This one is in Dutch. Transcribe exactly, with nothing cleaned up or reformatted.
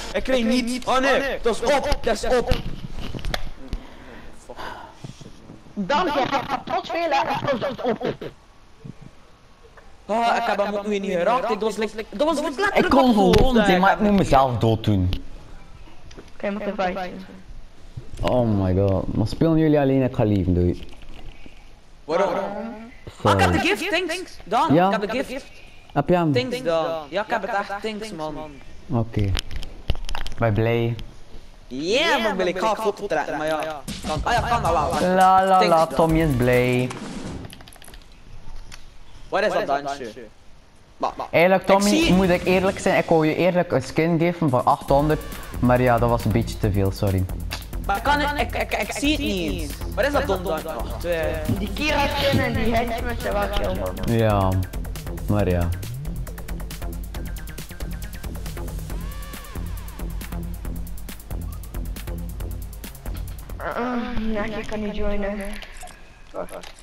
Ik kreeg niet. Oh nee, dat is op, dat is op. Dan je gaat tot spelen en dat op. Ah, ik heb hem ook weer niet geraakt. Dat was lekker. Dat was letterlijk. Ik kon gewoon zien, maar ik moet mezelf dood doen. Oké, maar even vijf. Oh my god, maar spelen jullie alleen? Ik ga lieven, doei. Waarom? Ah, ik heb de gift, thanks. Dan, Ja. ik heb de gift. Heb je hem? Thanks dan. Ja, ik heb het echt, thanks man. Oké. Okay. Ben blij. Ja, maar wil ik ga foto trekken, maar ja. Kan, ah ja, kan dat wel. La la la, Thanks, Tommy is blij. Wat is dat dansje? Eigenlijk Tommy, zie- moet ik eerlijk zijn, ik wou je eerlijk een skin geven van achthonderd, maar ja, dat was een beetje te veel, sorry. Maar kan ik, ik, ik, ik zie het niet eens. Wat is dat dan dan? Wacht, eh. Die Kira skin en die headsmith zijn wel chill man. Ja, maar ja. Uh, ja, ik kan niet joinen. Wacht.